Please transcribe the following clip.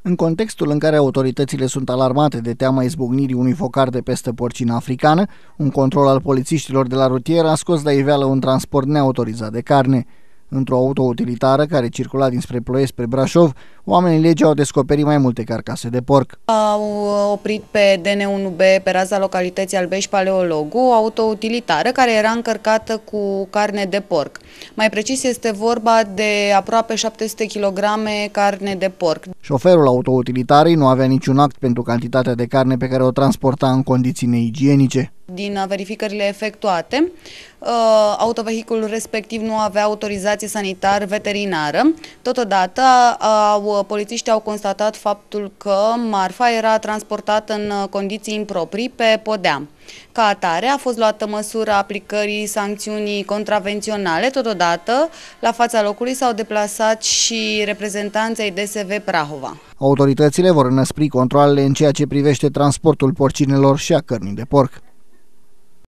În contextul în care autoritățile sunt alarmate de teama izbucnirii unui focar de pestă porcină africană, un control al polițiștilor de la rutieră a scos la iveală un transport neautorizat de carne. Într-o autoutilitară care circula dinspre Ploiești spre Brașov, oamenii legii au descoperit mai multe carcase de porc. Au oprit pe DN1B, pe raza localității Albeș Paleologu, o autoutilitară care era încărcată cu carne de porc. Mai precis este vorba de aproape 700 kg carne de porc. Șoferul autoutilitarei nu avea niciun act pentru cantitatea de carne pe care o transporta în condiții neigienice. Din verificările efectuate, autovehiculul respectiv nu avea autorizație sanitar-veterinară. Totodată, polițiștii au constatat faptul că marfa era transportată în condiții improprii pe podea. Ca atare, a fost luată măsura aplicării sancțiunii contravenționale. Totodată, la fața locului s-au deplasat și reprezentanții DSV Prahova. Autoritățile vor înăspri controalele în ceea ce privește transportul porcinelor și a cărnii de porc.